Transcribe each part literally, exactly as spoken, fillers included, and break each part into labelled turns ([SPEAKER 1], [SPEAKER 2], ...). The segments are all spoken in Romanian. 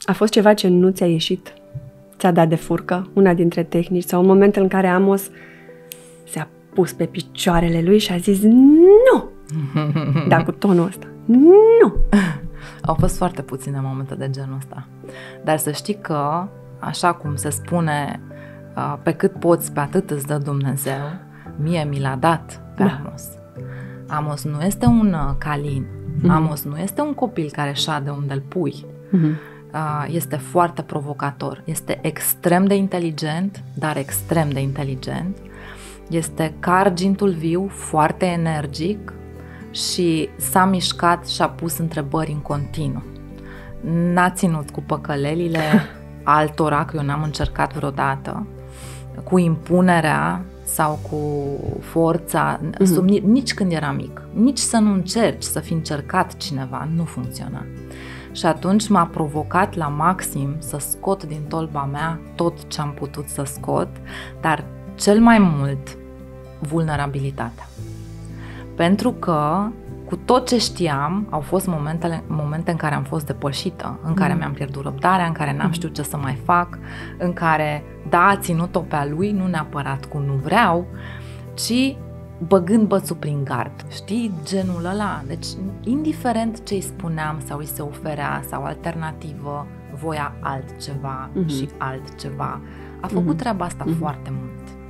[SPEAKER 1] A fost ceva ce nu ți-a ieșit? Ți-a dat de furcă? Una dintre tehnici? Sau un moment în care Amos se-a pus pe picioarele lui și a zis nu! Dar cu tonul ăsta. Nu!
[SPEAKER 2] Au fost foarte puține momente de genul ăsta. Dar să știi că, așa cum se spune, pe cât poți, pe atât îți dă Dumnezeu, mie mi l-a dat pe da. Amos. Amos nu este un Calin. Mm-hmm. Amos nu este un copil care șade unde îl pui. Mm-hmm. Este foarte provocator. Este extrem de inteligent, dar extrem de inteligent. Este ca argintul viu, foarte energic și s-a mișcat și a pus întrebări în continuu. N-a ținut cu păcălelile altora, că eu n-am încercat vreodată, cu impunerea sau cu forța, mm-hmm. sub, nici când era mic. Nici să nu încerci, să fi încercat cineva, nu funcționa. Și atunci m-a provocat la maxim să scot din tolba mea tot ce am putut să scot, dar cel mai mult vulnerabilitatea. Pentru că cu tot ce știam, au fost momentele, momente în care am fost depășită, în care mm. mi-am pierdut răbdarea, în care n-am știut ce să mai fac, în care, da, a ținut-o pe a lui, nu neapărat cu nu vreau, ci băgând bățul prin gard. Știi, genul ăla? Deci, indiferent ce îi spuneam sau îi se oferea sau alternativă, voia altceva mm-hmm. și altceva. A făcut mm-hmm. treaba asta mm-hmm. foarte mult.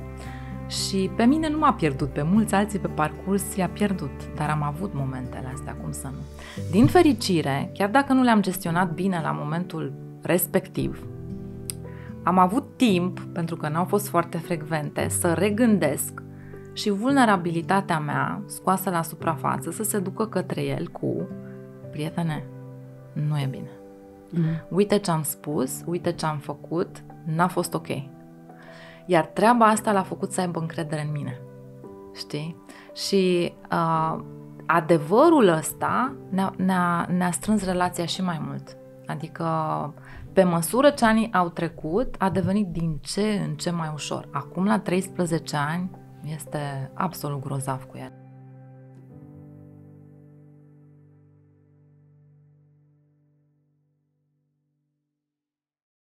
[SPEAKER 2] Și pe mine nu m-a pierdut, pe mulți alții pe parcurs i-a pierdut, dar am avut momentele astea, cum să nu. Din fericire, chiar dacă nu le-am gestionat bine la momentul respectiv, am avut timp, pentru că n-au fost foarte frecvente, să regândesc și vulnerabilitatea mea, scoasă la suprafață, să se ducă către el cu: prietene, nu e bine. Mm. Uite ce am spus, uite ce am făcut, n-a fost ok. Iar treaba asta l-a făcut să aibă încredere în mine. Știi? Și uh, adevărul ăsta ne-a, ne-a, ne-a strâns relația și mai mult. Adică, pe măsură ce anii au trecut, a devenit din ce în ce mai ușor. Acum, la treisprezece ani, este absolut grozav cu el.